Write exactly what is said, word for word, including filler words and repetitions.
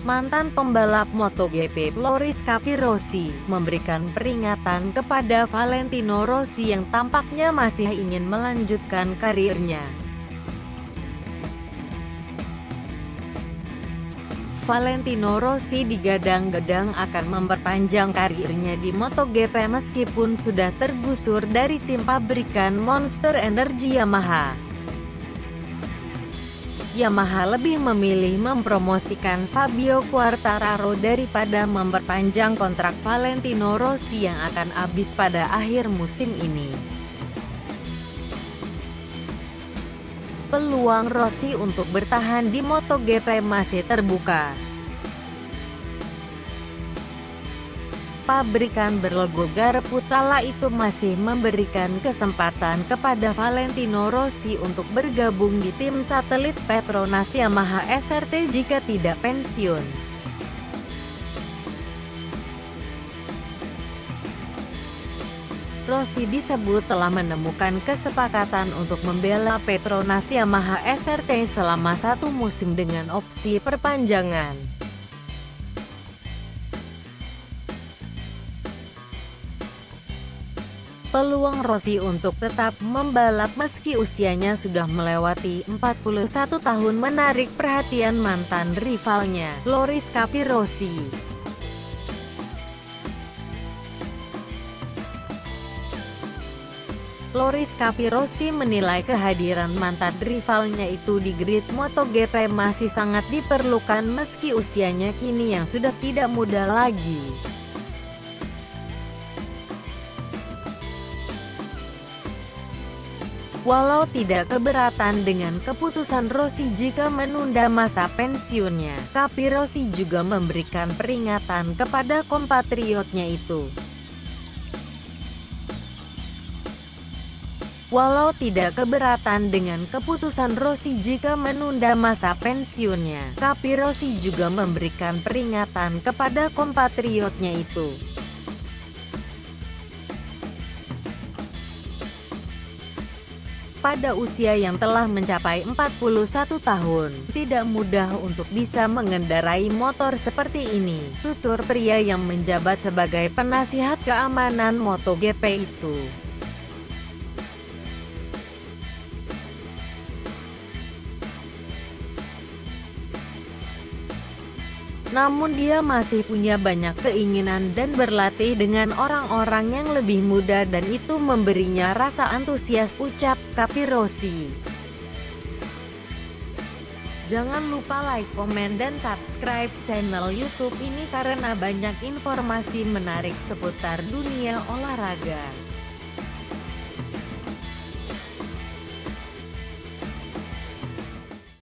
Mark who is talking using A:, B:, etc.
A: Mantan pembalap MotoGP Loris Capirossi memberikan peringatan kepada Valentino Rossi yang tampaknya masih ingin melanjutkan karirnya. Valentino Rossi digadang-gadang akan memperpanjang karirnya di MotoGP meskipun sudah tergusur dari tim pabrikan Monster Energy Yamaha. Yamaha lebih memilih mempromosikan Fabio Quartararo daripada memperpanjang kontrak Valentino Rossi yang akan habis pada akhir musim ini. Peluang Rossi untuk bertahan di MotoGP masih terbuka. Pabrikan berlogo Gareb Utala itu masih memberikan kesempatan kepada Valentino Rossi untuk bergabung di tim satelit Petronas Yamaha S R T jika tidak pensiun. Rossi disebut telah menemukan kesepakatan untuk membela Petronas Yamaha S R T selama satu musim dengan opsi perpanjangan. Peluang Rossi untuk tetap membalap meski usianya sudah melewati empat puluh satu tahun menarik perhatian mantan rivalnya, Loris Capirossi. Loris Capirossi menilai kehadiran mantan rivalnya itu di grid MotoGP masih sangat diperlukan meski usianya kini yang sudah tidak muda lagi. Walau tidak keberatan dengan keputusan Rossi jika menunda masa pensiunnya, Capirossi juga memberikan peringatan kepada kompatriotnya itu. Walau tidak keberatan dengan keputusan Rossi jika menunda masa pensiunnya, Capirossi juga memberikan peringatan kepada kompatriotnya itu. Pada usia yang telah mencapai empat puluh satu tahun, tidak mudah untuk bisa mengendarai motor seperti ini, tutur pria yang menjabat sebagai penasihat keamanan MotoGP itu. Namun dia masih punya banyak keinginan dan berlatih dengan orang-orang yang lebih muda dan itu memberinya rasa antusias, ucap Capirossi. Jangan lupa like, komen, dan subscribe channel YouTube ini karena banyak informasi menarik seputar dunia olahraga.